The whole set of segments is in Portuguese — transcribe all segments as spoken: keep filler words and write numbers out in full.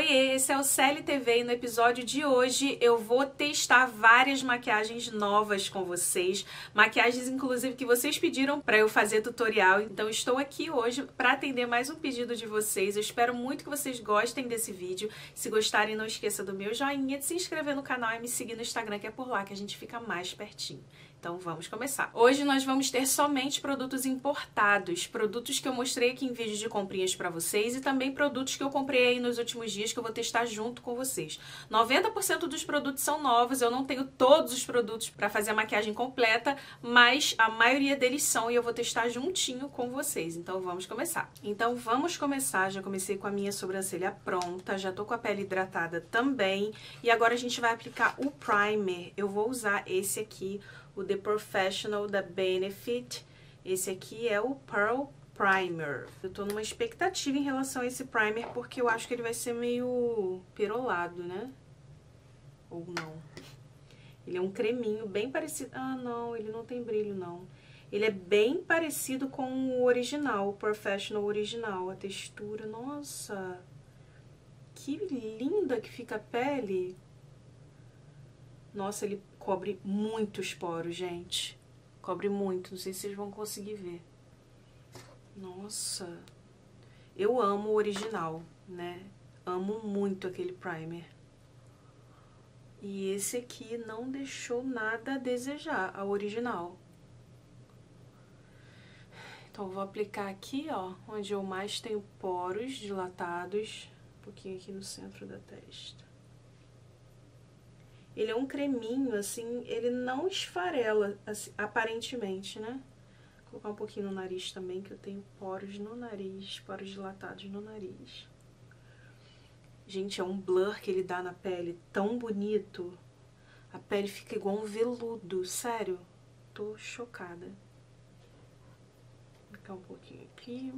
Oiê, esse é o C L T V e no episódio de hoje eu vou testar várias maquiagens novas com vocês, maquiagens inclusive que vocês pediram para eu fazer tutorial, então estou aqui hoje para atender mais um pedido de vocês. Eu espero muito que vocês gostem desse vídeo. Se gostarem, não esqueça do meu joinha, de se inscrever no canal e me seguir no Instagram, que é por lá que a gente fica mais pertinho. Então vamos começar. Hoje nós vamos ter somente produtos importados, produtos que eu mostrei aqui em vídeo de comprinhas para vocês e também produtos que eu comprei aí nos últimos dias que eu vou testar junto com vocês. noventa por cento dos produtos são novos, eu não tenho todos os produtos para fazer a maquiagem completa, mas a maioria deles são e eu vou testar juntinho com vocês. Então vamos começar. Então vamos começar, já comecei com a minha sobrancelha pronta, já tô com a pele hidratada também e agora a gente vai aplicar o primer. Eu vou usar esse aqui, o The Professional da Benefit. Esse aqui é o Pearl Primer. Eu tô numa expectativa em relação a esse primer, porque eu acho que ele vai ser meio perolado, né? Ou não. Ele é um creminho bem parecido... Ah, não, ele não tem brilho, não. Ele é bem parecido com o original, o Professional original. A textura, nossa! Que linda que fica a pele! Nossa, ele cobre muitos poros, gente. Cobre muito, não sei se vocês vão conseguir ver. Nossa, eu amo o original, né? Amo muito aquele primer. E esse aqui não deixou nada a desejar, a original. Então, eu vou aplicar aqui, ó, onde eu mais tenho poros dilatados. Um pouquinho aqui no centro da testa. Ele é um creminho, assim, ele não esfarela, assim, aparentemente, né? Vou colocar um pouquinho no nariz também, que eu tenho poros no nariz, poros dilatados no nariz. Gente, é um blur que ele dá na pele tão bonito. A pele fica igual um veludo, sério. Tô chocada. Vou colocar um pouquinho aqui.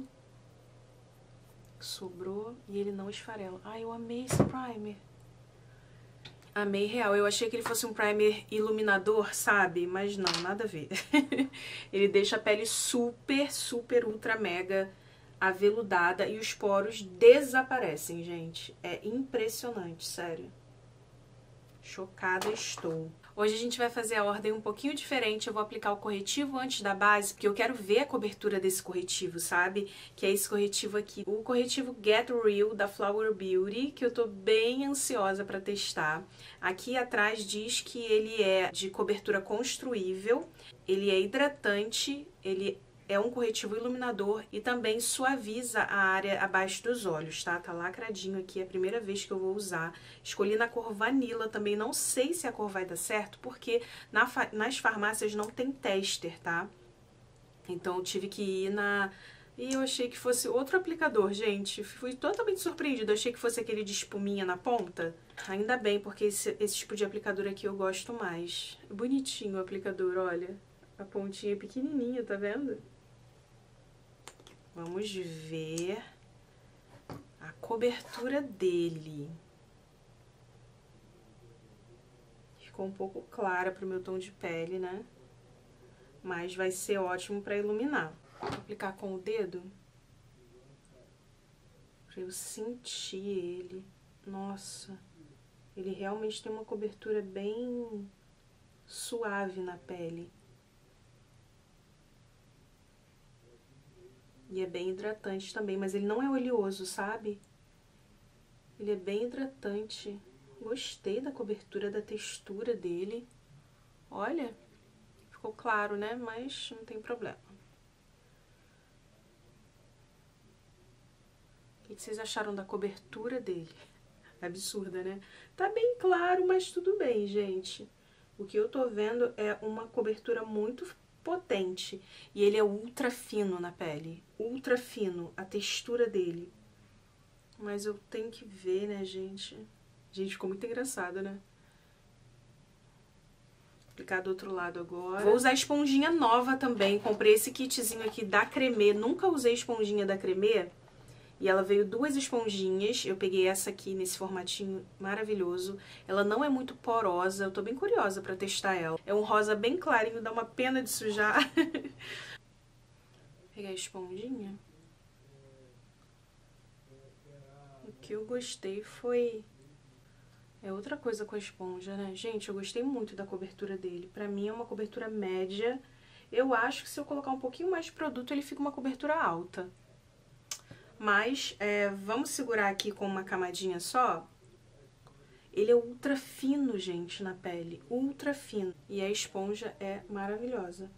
Sobrou e ele não esfarela. Ai, eu amei esse primer. Amei real, eu achei que ele fosse um primer iluminador, sabe? Mas não, nada a ver. Ele deixa a pele super, super, ultra, mega aveludada e os poros desaparecem, gente. É impressionante, sério. Chocada estou. Hoje a gente vai fazer a ordem um pouquinho diferente, eu vou aplicar o corretivo antes da base, porque eu quero ver a cobertura desse corretivo, sabe? Que é esse corretivo aqui, o corretivo Get Real da Flower Beauty, que eu tô bem ansiosa pra testar. Aqui atrás diz que ele é de cobertura construível, ele é hidratante, ele é um corretivo iluminador e também suaviza a área abaixo dos olhos, tá? Tá lacradinho aqui, é a primeira vez que eu vou usar. Escolhi na cor Vanilla também, não sei se a cor vai dar certo, porque na fa nas farmácias não tem tester, tá? Então eu tive que ir na... E eu achei que fosse outro aplicador, gente. Fui totalmente surpreendida, eu achei que fosse aquele de espuminha na ponta. Ainda bem, porque esse, esse tipo de aplicador aqui eu gosto mais. Bonitinho o aplicador, olha. A pontinha pequenininha, tá vendo? Vamos ver a cobertura dele. Ficou um pouco clara pro meu tom de pele, né? Mas vai ser ótimo para iluminar. Vou aplicar com o dedo para eu sentir ele. Nossa, ele realmente tem uma cobertura bem suave na pele. E é bem hidratante também, mas ele não é oleoso, sabe? Ele é bem hidratante. Gostei da cobertura, da textura dele. Olha, ficou claro, né? Mas não tem problema. O que vocês acharam da cobertura dele? Absurda, né? Tá bem claro, mas tudo bem, gente. O que eu tô vendo é uma cobertura muito potente. E ele é ultra fino na pele. Ultra fino, a textura dele. Mas eu tenho que ver, né, gente? Gente, ficou muito engraçado, né? Vou aplicar do outro lado agora. Vou usar esponjinha nova também. Comprei esse kitzinho aqui da Cremê. Nunca usei esponjinha da Cremê. E ela veio duas esponjinhas, eu peguei essa aqui nesse formatinho maravilhoso. Ela não é muito porosa, eu tô bem curiosa pra testar ela. É um rosa bem clarinho, dá uma pena de sujar. Pegar a esponjinha. O que eu gostei foi... É outra coisa com a esponja, né? Gente, eu gostei muito da cobertura dele. Pra mim é uma cobertura média. Eu acho que se eu colocar um pouquinho mais de produto, ele fica uma cobertura alta. Mas, é, vamos segurar aqui com uma camadinha só. Ele é ultra fino, gente, na pele. Ultra fino. E a esponja é maravilhosa.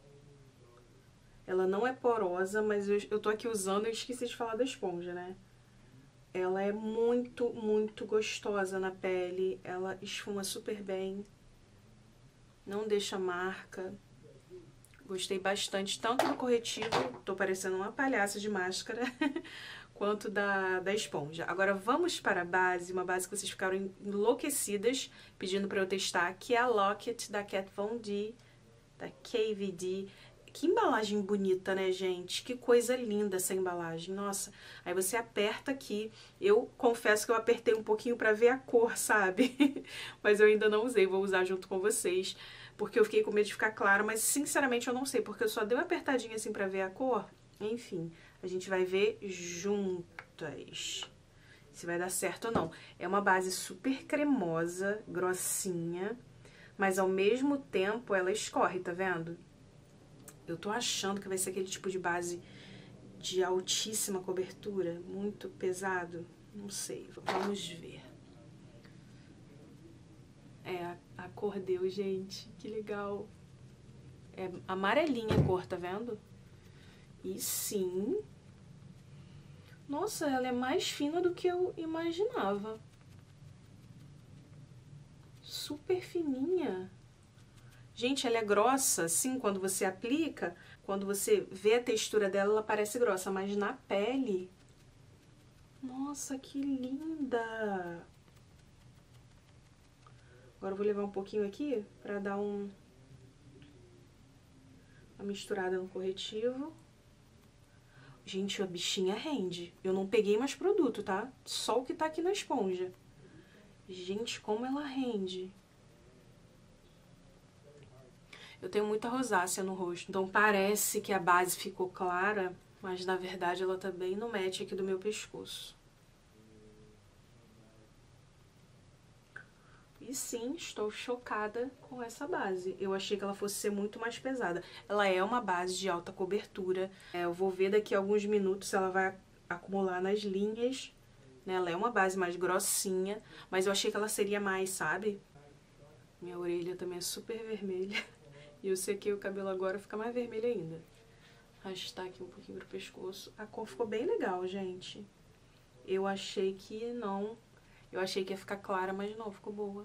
Ela não é porosa, mas eu, eu tô aqui usando e esqueci de falar da esponja, né? Ela é muito, muito gostosa na pele. Ela esfuma super bem. Não deixa marca. Gostei bastante, tanto do corretivo, tô parecendo uma palhaça de máscara, quanto da, da esponja. Agora vamos para a base, uma base que vocês ficaram enlouquecidas pedindo pra eu testar, que é a Lock-It da Kat Von D, da K V D. Que embalagem bonita, né, gente? Que coisa linda essa embalagem. Nossa, aí você aperta aqui. Eu confesso que eu apertei um pouquinho pra ver a cor, sabe? Mas eu ainda não usei, vou usar junto com vocês. Porque eu fiquei com medo de ficar clara, mas sinceramente eu não sei. Porque eu só dei uma apertadinha assim pra ver a cor. Enfim, a gente vai ver juntas se vai dar certo ou não. É uma base super cremosa, grossinha. Mas ao mesmo tempo ela escorre, tá vendo? Eu tô achando que vai ser aquele tipo de base de altíssima cobertura, muito pesado. Não sei, vamos ver. É, a, a cor deu, gente, que legal. É amarelinha a cor, tá vendo? E sim... Nossa, ela é mais fina do que eu imaginava. Super fininha. Gente, ela é grossa, sim, quando você aplica, quando você vê a textura dela, ela parece grossa, mas na pele... Nossa, que linda! Agora eu vou levar um pouquinho aqui pra dar um... uma misturada no corretivo. Gente, a bichinha rende. Eu não peguei mais produto, tá? Só o que tá aqui na esponja. Gente, como ela rende! Eu tenho muita rosácea no rosto, então parece que a base ficou clara, mas na verdade ela tá bem no match aqui do meu pescoço. E sim, estou chocada com essa base. Eu achei que ela fosse ser muito mais pesada. Ela é uma base de alta cobertura. É, eu vou ver daqui a alguns minutos se ela vai acumular nas linhas. Né? Ela é uma base mais grossinha, mas eu achei que ela seria mais, sabe? Minha orelha também é super vermelha. E eu sequei o cabelo agora, fica mais vermelho ainda. Arrastar aqui um pouquinho pro pescoço. A cor ficou bem legal, gente. Eu achei que não... Eu achei que ia ficar clara, mas não, ficou boa.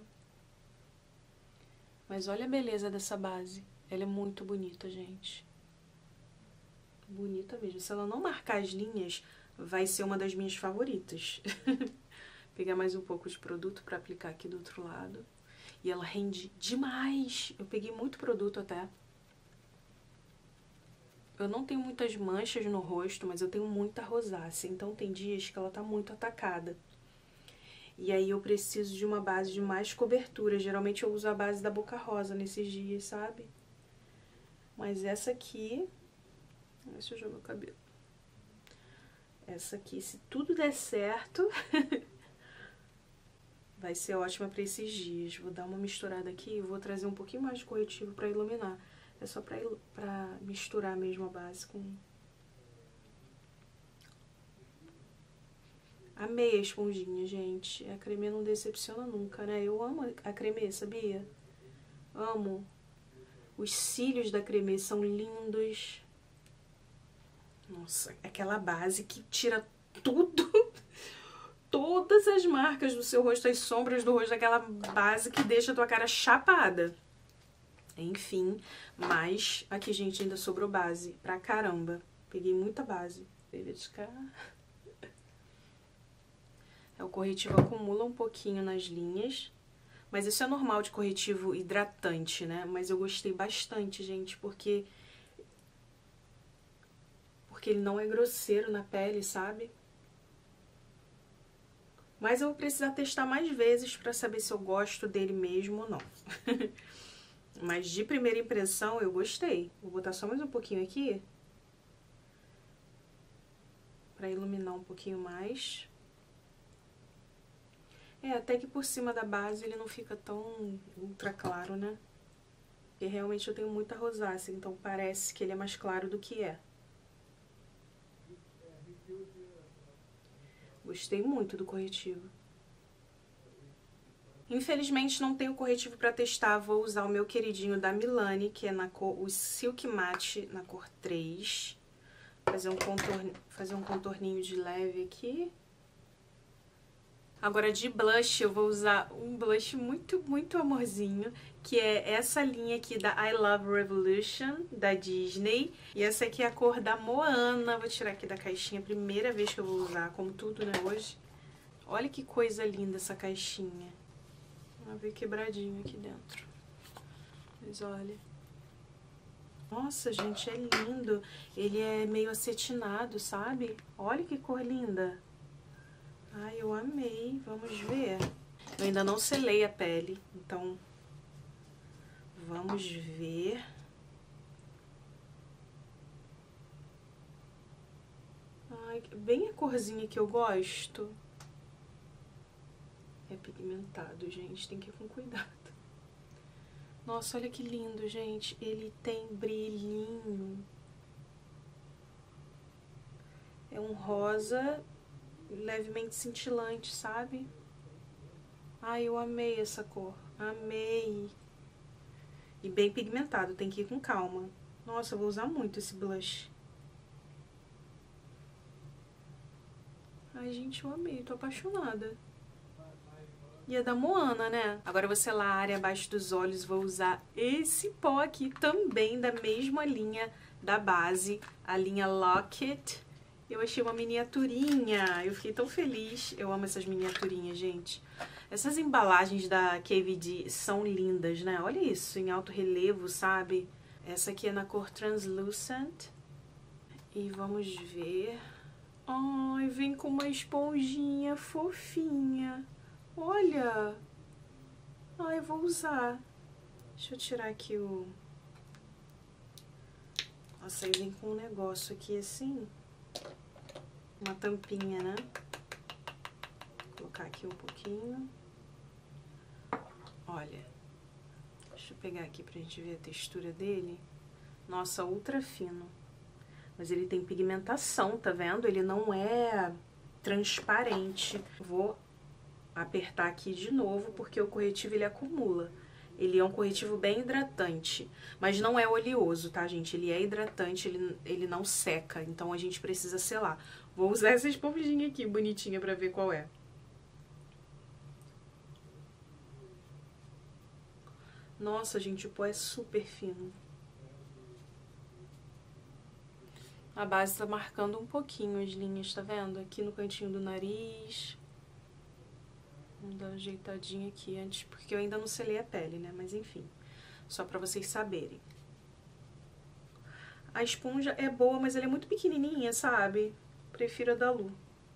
Mas olha a beleza dessa base. Ela é muito bonita, gente. Bonita mesmo. Se ela não marcar as linhas, vai ser uma das minhas favoritas. Pegar mais um pouco de produto pra aplicar aqui do outro lado. E ela rende demais. Eu peguei muito produto até. Eu não tenho muitas manchas no rosto, mas eu tenho muita rosácea. Então tem dias que ela tá muito atacada. E aí eu preciso de uma base de mais cobertura. Geralmente eu uso a base da Boca Rosa nesses dias, sabe? Mas essa aqui... Deixa eu jogar o cabelo. Essa aqui, se tudo der certo... vai ser ótima pra esses dias. Vou dar uma misturada aqui e vou trazer um pouquinho mais de corretivo pra iluminar. É só pra, pra misturar mesmo a base com... Amei a esponjinha, gente. A creme não decepciona nunca, né? Eu amo a creme, sabia? Amo. Os cílios da creme são lindos. Nossa, aquela base que tira tudo... Todas as marcas do seu rosto, as sombras do rosto, daquela base que deixa a tua cara chapada. Enfim, mas aqui, gente, ainda sobrou base pra caramba. Peguei muita base. É, o corretivo acumula um pouquinho nas linhas, mas isso é normal de corretivo hidratante, né? Mas eu gostei bastante, gente, porque... Porque ele não é grosseiro na pele, sabe? Mas eu vou precisar testar mais vezes pra saber se eu gosto dele mesmo ou não. Mas de primeira impressão eu gostei. Vou botar só mais um pouquinho aqui. Pra iluminar um pouquinho mais. É, até que por cima da base ele não fica tão ultra claro, né? Porque realmente eu tenho muita rosácea, então parece que ele é mais claro do que é. Gostei muito do corretivo. Infelizmente não tenho corretivo para testar, vou usar o meu queridinho da Milani, que é na cor, o Silk Matte, na cor três. Fazer um contorno, fazer um contorninho de leve aqui. Agora de blush eu vou usar um blush muito, muito amorzinho, que é essa linha aqui da I Love Revolution, da Disney. E essa aqui é a cor da Moana, vou tirar aqui da caixinha, primeira vez que eu vou usar, como tudo, né, hoje. Olha que coisa linda essa caixinha. Vamos ver quebradinho aqui dentro. Mas olha. Nossa, gente, é lindo. Ele é meio acetinado, sabe? Olha que cor linda. Ai, eu amei. Vamos ver. Eu ainda não selei a pele, então vamos ver. Ai, bem a corzinha que eu gosto. É pigmentado, gente, tem que ir com cuidado. Nossa, olha que lindo, gente. Ele tem brilhinho. É um rosa levemente cintilante, sabe? Ai, eu amei essa cor. Amei. E bem pigmentado, tem que ir com calma. Nossa, eu vou usar muito esse blush. Ai, gente, eu amei, tô apaixonada. E é da Moana, né? Agora eu vou selar a área abaixo dos olhos, vou usar esse pó aqui também da mesma linha da base, a linha Locket. Eu achei uma miniaturinha, eu fiquei tão feliz. Eu amo essas miniaturinhas, gente. Essas embalagens da K V D são lindas, né? Olha isso, em alto relevo, sabe? Essa aqui é na cor Translucent. E vamos ver... Ai, vem com uma esponjinha fofinha. Olha! Ai, eu vou usar. Deixa eu tirar aqui o... Nossa, aí vem com um negócio aqui assim. Uma tampinha, né? Vou colocar aqui um pouquinho. Olha. Deixa eu pegar aqui pra gente ver a textura dele. Nossa, ultra fino. Mas ele tem pigmentação, tá vendo? Ele não é transparente. Vou apertar aqui de novo, porque o corretivo ele acumula. Ele é um corretivo bem hidratante, mas não é oleoso, tá, gente? Ele é hidratante, ele, ele não seca, então a gente precisa selar. Vou usar essa esponjinha aqui, bonitinha, pra ver qual é. Nossa, gente, o pó é super fino. A base tá marcando um pouquinho as linhas, tá vendo? Aqui no cantinho do nariz. Vamos dar uma ajeitadinha aqui antes, porque eu ainda não selei a pele, né? Mas enfim, só pra vocês saberem. A esponja é boa, mas ela é muito pequenininha, sabe? Prefiro a da Lu.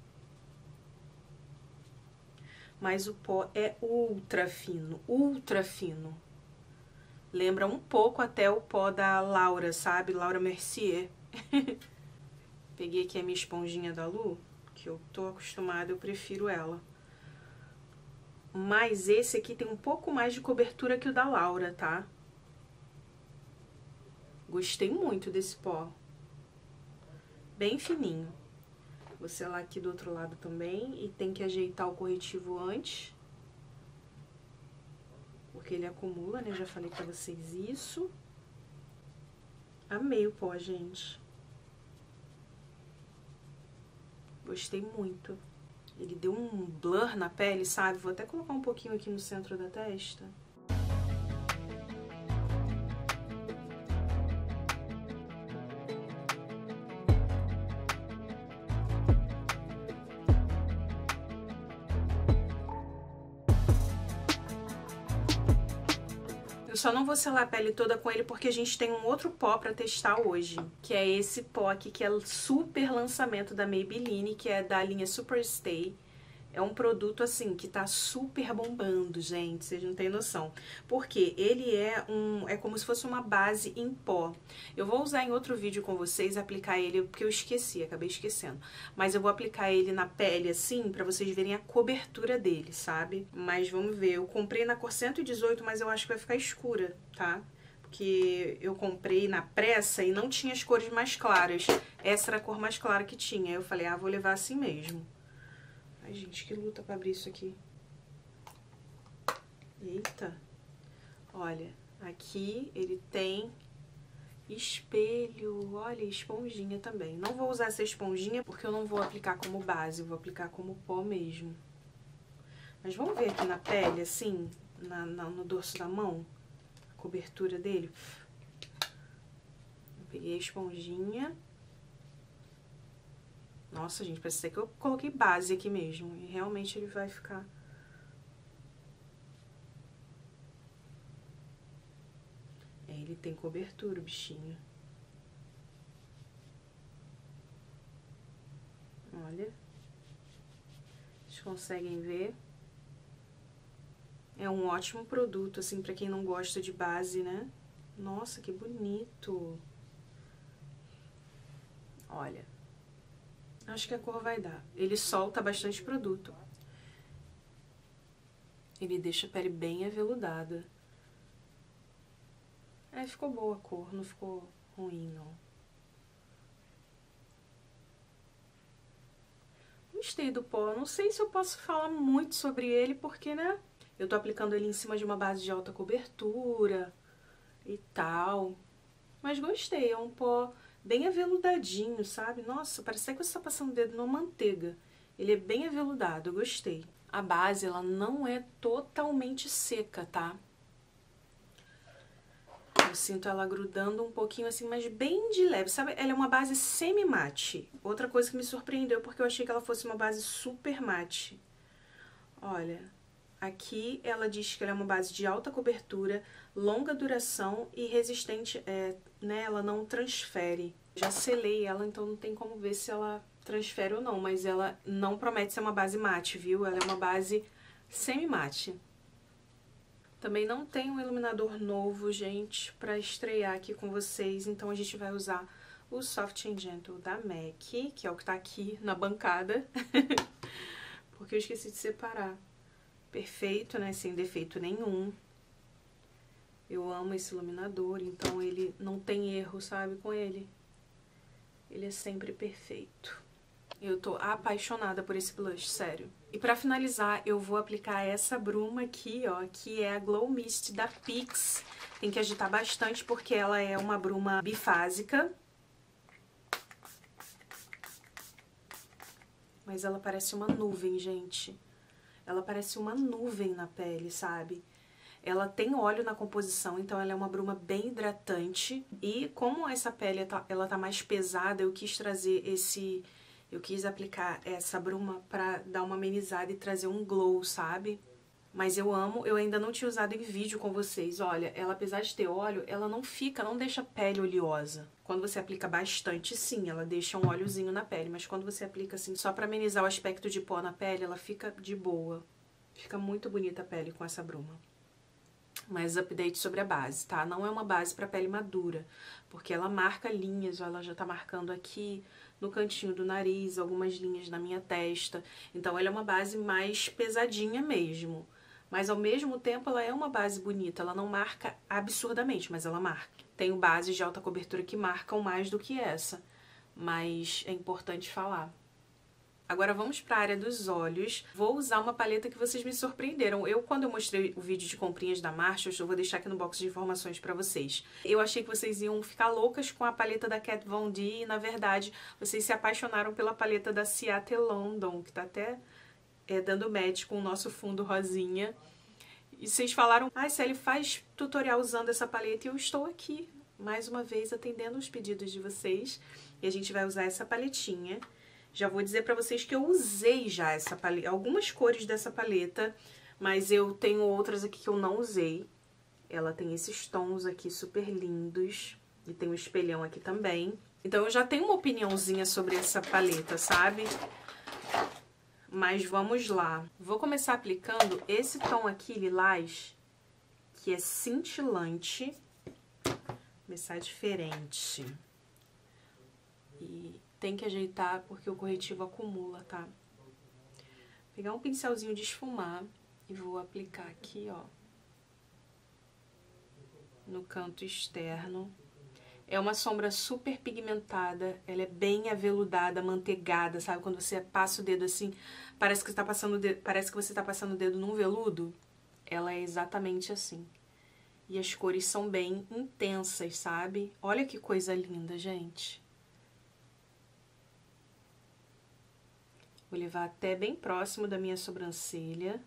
Mas o pó é ultra fino, ultra fino. Lembra um pouco até o pó da Laura, sabe? Laura Mercier. Peguei aqui a minha esponjinha da Lu, que eu tô acostumada, eu prefiro ela. Mas esse aqui tem um pouco mais de cobertura que o da Laura, tá? Gostei muito desse pó. Bem fininho. Vou selar aqui do outro lado também. E tem que ajeitar o corretivo antes. Porque ele acumula, né? Já falei pra vocês isso. Amei o pó, gente. Gostei muito. Ele deu um blur na pele, sabe? Vou até colocar um pouquinho aqui no centro da testa. Eu só não vou selar a pele toda com ele porque a gente tem um outro pó pra testar hoje, que é esse pó aqui, que é super lançamento da Maybelline, que é da linha Super Stay. É um produto, assim, que tá super bombando, gente. Vocês não têm noção. Porque ele é um... é como se fosse uma base em pó. Eu vou usar em outro vídeo com vocês, aplicar ele, porque eu esqueci, acabei esquecendo. Mas eu vou aplicar ele na pele, assim, pra vocês verem a cobertura dele, sabe? Mas vamos ver. Eu comprei na cor cento e dezoito, mas eu acho que vai ficar escura, tá? Porque eu comprei na pressa e não tinha as cores mais claras. Essa era a cor mais clara que tinha. Eu falei, ah, vou levar assim mesmo. Ai, gente, que luta pra abrir isso aqui. Eita. Olha, aqui ele tem espelho, olha, esponjinha também. Não vou usar essa esponjinha porque eu não vou aplicar como base, eu vou aplicar como pó mesmo. Mas vamos ver aqui na pele, assim, na, na, no dorso da mão, a cobertura dele. Eu peguei a esponjinha. Nossa, gente, parece até que eu coloquei base aqui mesmo. E realmente ele vai ficar... É, ele tem cobertura, o bichinho. Olha. Vocês conseguem ver? É um ótimo produto, assim, pra quem não gosta de base, né? Nossa, que bonito. Olha. Acho que a cor vai dar. Ele solta bastante produto. Ele deixa a pele bem aveludada. É, ficou boa a cor, não ficou ruim, não. Gostei do pó. Não sei se eu posso falar muito sobre ele, porque, né? Eu tô aplicando ele em cima de uma base de alta cobertura e tal. Mas gostei, é um pó bem aveludadinho, sabe? Nossa, parece que você tá passando o dedo numa manteiga. Ele é bem aveludado, eu gostei. A base, ela não é totalmente seca, tá? Eu sinto ela grudando um pouquinho assim, mas bem de leve, sabe? Ela é uma base semi-mate. Outra coisa que me surpreendeu, porque eu achei que ela fosse uma base super mate. Olha, aqui ela diz que ela é uma base de alta cobertura, longa duração e resistente, é, né? Ela não transfere. Já selei ela, então não tem como ver se ela transfere ou não, mas ela não promete ser uma base mate, viu? Ela é uma base semi-mate. Também não tem um iluminador novo, gente, pra estrear aqui com vocês, então a gente vai usar o Soft and Gentle da MAC, que é o que tá aqui na bancada, porque eu esqueci de separar. Perfeito, né, sem defeito nenhum. Eu amo esse iluminador, então ele não tem erro, sabe, com ele. Ele é sempre perfeito. Eu tô apaixonada por esse blush, sério. E pra finalizar, eu vou aplicar essa bruma aqui, ó, que é a Glow Mist da Pix. Tem que agitar bastante porque ela é uma bruma bifásica. Mas ela parece uma nuvem, gente. Ela parece uma nuvem na pele, sabe? Ela tem óleo na composição, então ela é uma bruma bem hidratante. E como essa pele tá, ela tá mais pesada, eu quis trazer esse... Eu quis aplicar essa bruma pra dar uma amenizada e trazer um glow, sabe? Mas eu amo, eu ainda não tinha usado em vídeo com vocês. Olha, ela apesar de ter óleo, ela não fica, não deixa a pele oleosa. Quando você aplica bastante, sim, ela deixa um óleozinho na pele. Mas quando você aplica assim, só pra amenizar o aspecto de pó na pele, ela fica de boa. Fica muito bonita a pele com essa bruma. Mais update sobre a base, tá? Não é uma base pra pele madura, porque ela marca linhas, ela já tá marcando aqui no cantinho do nariz, algumas linhas na minha testa. Então ela é uma base mais pesadinha mesmo. Mas ao mesmo tempo ela é uma base bonita, ela não marca absurdamente, mas ela marca. Tenho bases de alta cobertura que marcam mais do que essa, mas é importante falar. Agora vamos para a área dos olhos. Vou usar uma paleta que vocês me surpreenderam. Eu, quando eu mostrei o vídeo de comprinhas da Marshalls, eu vou deixar aqui no box de informações para vocês. Eu achei que vocês iam ficar loucas com a paleta da Kat Von D e, na verdade, vocês se apaixonaram pela paleta da Ciate London, que tá até é, dando match com o nosso fundo rosinha. E vocês falaram, ai, Célia, faz tutorial usando essa paleta, e eu estou aqui, mais uma vez, atendendo os pedidos de vocês. E a gente vai usar essa paletinha. Já vou dizer pra vocês que eu usei já essa paleta, algumas cores dessa paleta, mas eu tenho outras aqui que eu não usei. Ela tem esses tons aqui super lindos, e tem um espelhão aqui também. Então eu já tenho uma opiniãozinha sobre essa paleta, sabe? Mas vamos lá. Vou começar aplicando esse tom aqui, lilás, que é cintilante. Vou começar diferente. E tem que ajeitar porque o corretivo acumula, tá? Vou pegar um pincelzinho de esfumar e vou aplicar aqui, ó, no canto externo. É uma sombra super pigmentada, ela é bem aveludada, manteigada, sabe? Quando você passa o dedo assim, parece que você tá passando o dedo, parece que você tá passando o dedo num veludo. Ela é exatamente assim. E as cores são bem intensas, sabe? Olha que coisa linda, gente. Vou levar até bem próximo da minha sobrancelha.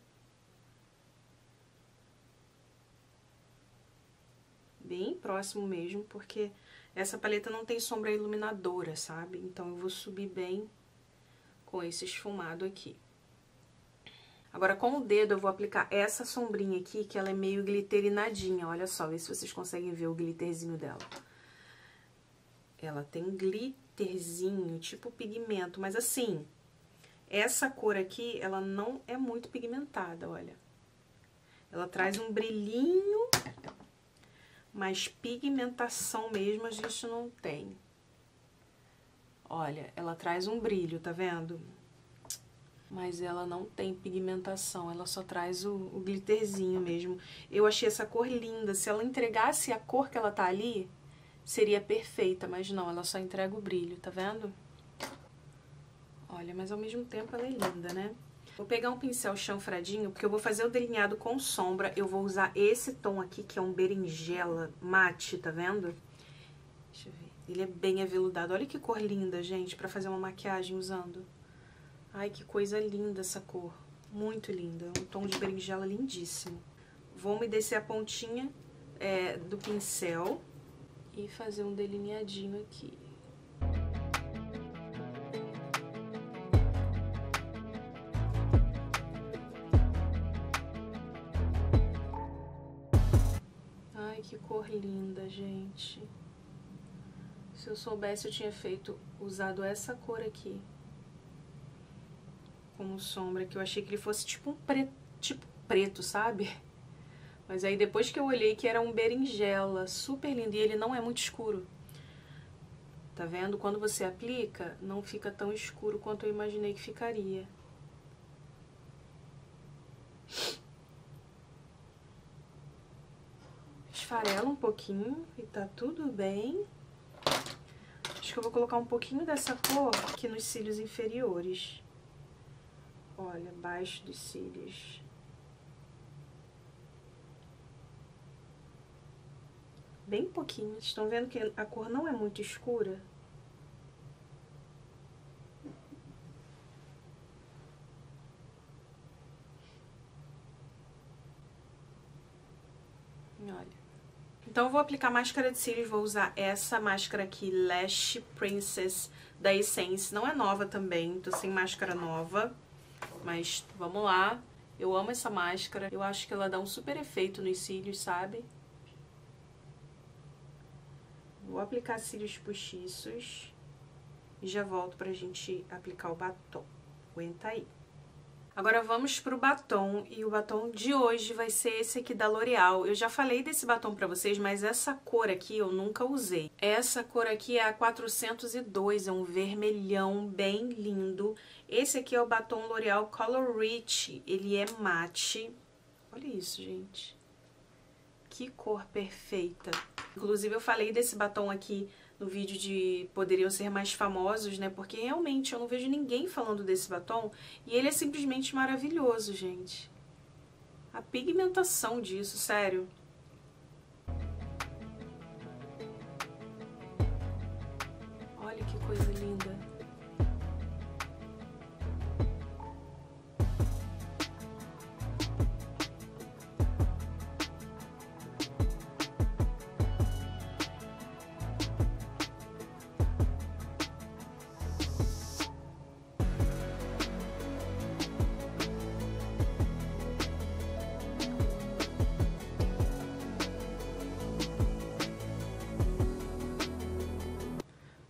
Bem próximo mesmo, porque essa paleta não tem sombra iluminadora, sabe? Então, eu vou subir bem com esse esfumado aqui. Agora, com o dedo, eu vou aplicar essa sombrinha aqui, que ela é meio glitterinadinha. Olha só, vê se vocês conseguem ver o glitterzinho dela. Ela tem glitterzinho, tipo pigmento, mas assim, essa cor aqui, ela não é muito pigmentada, olha. Ela traz um brilhinho, mas pigmentação mesmo a gente não tem. Olha, ela traz um brilho, tá vendo? Mas ela não tem pigmentação, ela só traz o, o glitterzinho mesmo. Eu achei essa cor linda, se ela entregasse a cor que ela tá ali, seria perfeita, mas não, ela só entrega o brilho, tá vendo? Olha, mas ao mesmo tempo ela é linda, né? Vou pegar um pincel chanfradinho, porque eu vou fazer o delineado com sombra. Eu vou usar esse tom aqui, que é um berinjela mate, tá vendo? Deixa eu ver. Ele é bem aveludado. Olha que cor linda, gente, pra fazer uma maquiagem usando. Ai, que coisa linda essa cor. Muito linda. Um tom de berinjela lindíssimo. Vou umedecer a pontinha é, do pincel e fazer um delineadinho aqui. Que cor linda, gente. Se eu soubesse, eu tinha feito, usado essa cor aqui como sombra, que eu achei que ele fosse tipo um preto, tipo preto, sabe? Mas aí depois que eu olhei que era um berinjela, super lindo, e ele não é muito escuro. Tá vendo? Quando você aplica, não fica tão escuro quanto eu imaginei que ficaria. Esfarela um pouquinho e tá tudo bem. Acho que eu vou colocar um pouquinho dessa cor aqui nos cílios inferiores. Olha, abaixo dos cílios. Bem pouquinho. Vocês estão vendo que a cor não é muito escura? Olha. Então, eu vou aplicar máscara de cílios, vou usar essa máscara aqui, Lash Princess, da Essence. Não é nova também, tô sem máscara nova, mas vamos lá. Eu amo essa máscara, eu acho que ela dá um super efeito nos cílios, sabe? Vou aplicar cílios postiços e já volto pra gente aplicar o batom. Aguenta aí. Agora vamos pro batom, e o batom de hoje vai ser esse aqui da L'Oreal. Eu já falei desse batom pra vocês, mas essa cor aqui eu nunca usei. Essa cor aqui é a quatrocentos e dois, é um vermelhão bem lindo. Esse aqui é o batom L'Oreal Color Rich, ele é mate. Olha isso, gente. Que cor perfeita. Inclusive eu falei desse batom aqui no vídeo de poderiam ser mais famosos, né? Porque realmente eu não vejo ninguém falando desse batom e ele é simplesmente maravilhoso, gente. A pigmentação disso, sério. Olha que coisa linda.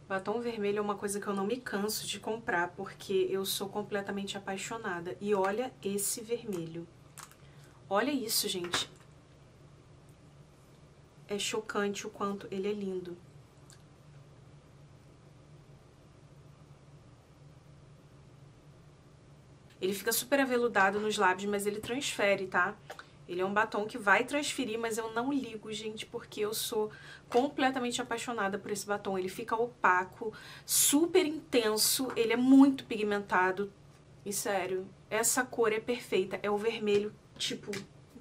Batom vermelho é uma coisa que eu não me canso de comprar, porque eu sou completamente apaixonada. E olha esse vermelho. Olha isso, gente. É chocante o quanto ele é lindo. Ele fica super aveludado nos lábios, mas ele transfere, tá? Ele é um batom que vai transferir, mas eu não ligo, gente, porque eu sou completamente apaixonada por esse batom. Ele fica opaco, super intenso, ele é muito pigmentado. E sério, essa cor é perfeita. É o vermelho, tipo,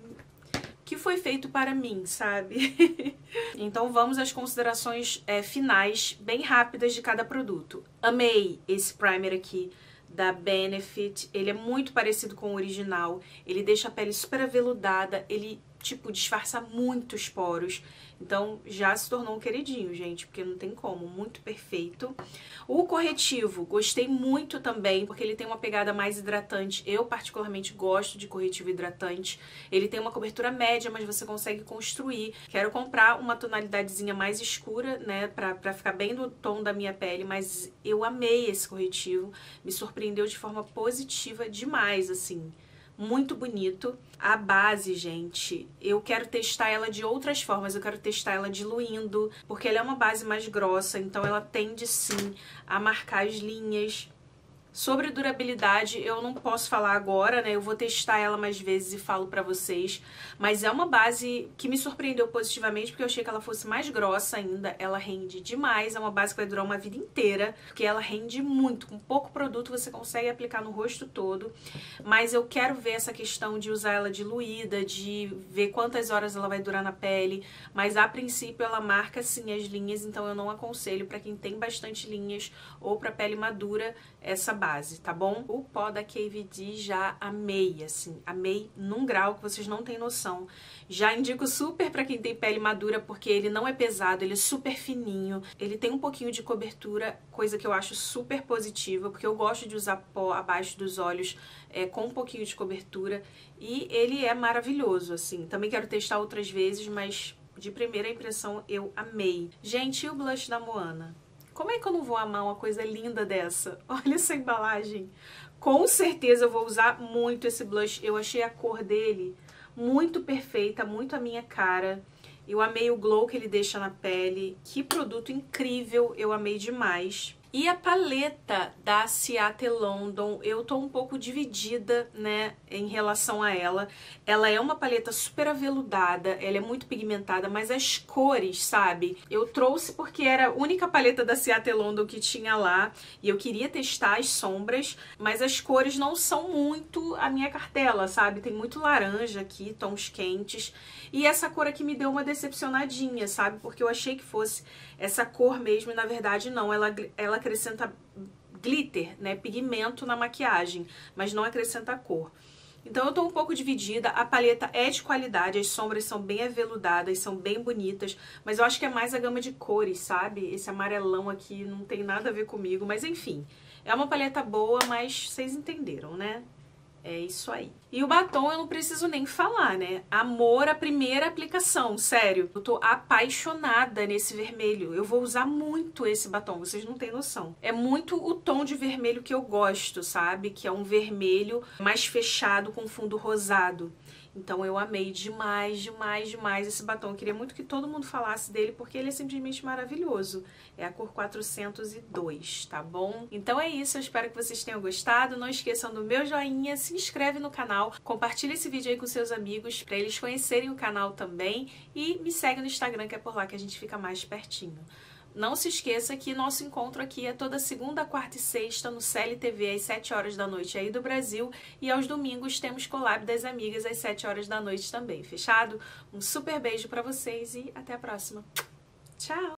que foi feito para mim, sabe? Então vamos às considerações é, finais, bem rápidas de cada produto. Amei esse primer aqui da Benefit, ele é muito parecido com o original, ele deixa a pele super aveludada, ele, tipo, disfarça muito os poros, então já se tornou um queridinho, gente, porque não tem como, muito perfeito. O corretivo, gostei muito também, porque ele tem uma pegada mais hidratante, eu particularmente gosto de corretivo hidratante, ele tem uma cobertura média, mas você consegue construir. Quero comprar uma tonalidadezinha mais escura, né, pra, pra ficar bem do tom da minha pele, mas eu amei esse corretivo, me surpreendeu de forma positiva demais, assim. Muito bonito. A base, gente, eu quero testar ela de outras formas, eu quero testar ela diluindo, porque ela é uma base mais grossa, então ela tende sim a marcar as linhas. Sobre durabilidade, eu não posso falar agora, né? Eu vou testar ela mais vezes e falo pra vocês. Mas é uma base que me surpreendeu positivamente, porque eu achei que ela fosse mais grossa ainda. Ela rende demais, é uma base que vai durar uma vida inteira, porque ela rende muito. Com pouco produto você consegue aplicar no rosto todo. Mas eu quero ver essa questão de usar ela diluída, de ver quantas horas ela vai durar na pele. Mas a princípio ela marca sim as linhas, então eu não aconselho pra quem tem bastante linhas ou pra pele madura essa base, tá bom? O pó da K V D já amei, assim, amei num grau que vocês não têm noção. Já indico super pra quem tem pele madura, porque ele não é pesado, ele é super fininho, ele tem um pouquinho de cobertura, coisa que eu acho super positiva, porque eu gosto de usar pó abaixo dos olhos é, com um pouquinho de cobertura, e ele é maravilhoso, assim. Também quero testar outras vezes, mas de primeira impressão eu amei. Gente, e o blush da Moana? Como é que eu não vou amar uma coisa linda dessa? Olha essa embalagem. Com certeza eu vou usar muito esse blush. Eu achei a cor dele muito perfeita, muito a minha cara. Eu amei o glow que ele deixa na pele. Que produto incrível, eu amei demais. E a paleta da Ciate London, eu tô um pouco dividida, né, em relação a ela. Ela é uma paleta super aveludada, ela é muito pigmentada, mas as cores, sabe? Eu trouxe porque era a única paleta da Ciate London que tinha lá, e eu queria testar as sombras, mas as cores não são muito a minha cartela, sabe? Tem muito laranja aqui, tons quentes, e essa cor aqui me deu uma decepcionadinha, sabe? Porque eu achei que fosse essa cor mesmo, e na verdade não, ela, ela acrescenta glitter, né, pigmento na maquiagem, mas não acrescenta cor. Então eu tô um pouco dividida, a paleta é de qualidade, as sombras são bem aveludadas, são bem bonitas, mas eu acho que é mais a gama de cores, sabe? Esse amarelão aqui não tem nada a ver comigo, mas enfim, é uma paleta boa, mas vocês entenderam, né? É isso aí. E o batom eu não preciso nem falar, né? Amor à primeira aplicação, sério. Eu tô apaixonada nesse vermelho. Eu vou usar muito esse batom, vocês não têm noção. É muito o tom de vermelho que eu gosto, sabe? Que é um vermelho mais fechado com fundo rosado. Então eu amei demais, demais, demais esse batom. Eu queria muito que todo mundo falasse dele, porque ele é simplesmente maravilhoso. É a cor quatrocentos e dois, tá bom? Então é isso, eu espero que vocês tenham gostado. Não esqueçam do meu joinha, se inscreve no canal, compartilha esse vídeo aí com seus amigos, pra eles conhecerem o canal também. E me segue no Instagram, que é por lá que a gente fica mais pertinho. Não se esqueça que nosso encontro aqui é toda segunda, quarta e sexta no C L T V às sete horas da noite aí do Brasil, e aos domingos temos Collab das Amigas às sete horas da noite também, fechado? Um super beijo pra vocês e até a próxima. Tchau!